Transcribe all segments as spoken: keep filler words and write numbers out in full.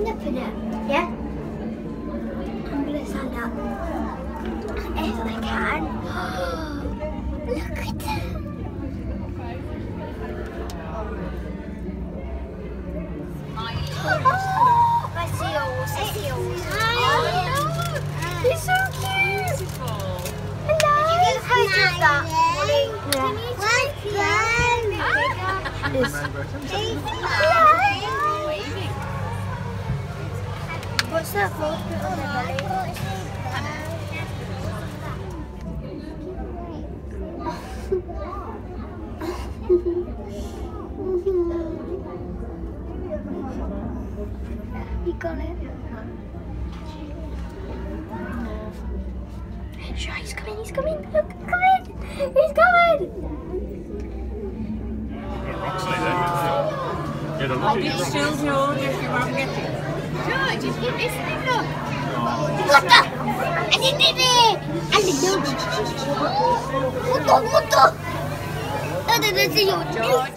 stand up in it. Yeah? I'm gonna stand up. If I can. Look at them. Oh, my seals, my seals. Oh, they're so cute. Beautiful. Hello. Did you get a photo of that? What's that for? You got it. Sure, he's coming, he's coming, look, coming, he's coming! Hold it still, George, if you won't get it. George, just keep listening, look. What the? I did it! I did it! What the? What the? I did it, George.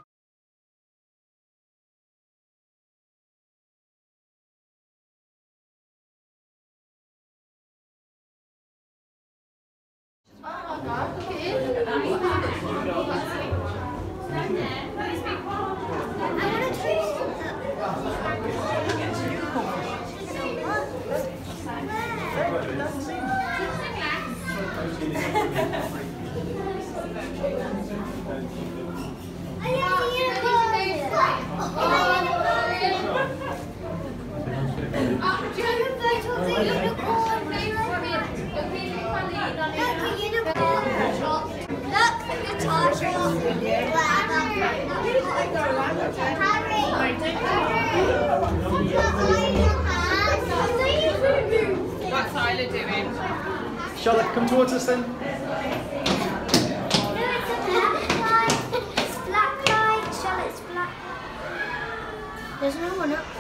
Oh my God, look at it. I want to taste it. What's Isla doing? Charlotte, come towards us then. There's no one up there.